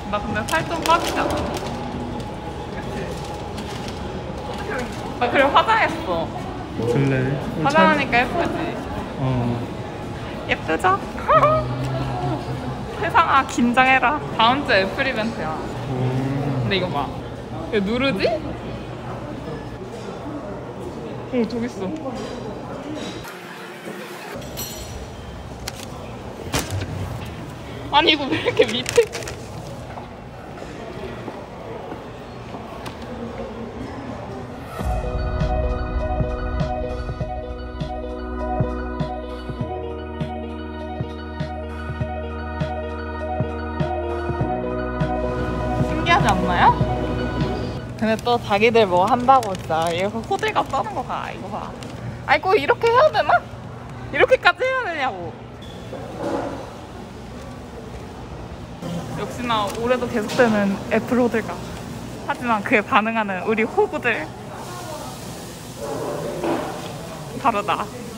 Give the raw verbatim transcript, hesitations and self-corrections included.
나 근데 살 좀 빠지잖아. 나 그래 화장했어. 그래. 화장하니까 예쁘지? 어. 예쁘죠? 세상아 긴장해라. 다음 주 애플 이벤트야. 오. 근데 이거 봐. 이거 누르지? 오 저기 있어. 아니 이거 왜 이렇게 밑에? 신기하지 않나요? 근데 또 자기들 뭐 한다고 진짜 이거 호들갑 떠는 거 봐. 이거 봐. 아니 꼭 이렇게 해야 되나? 이렇게까지 해야 되냐고. 역시나 올해도 계속되는 애플 호들갑. 하지만 그에 반응하는 우리 호구들 다르다.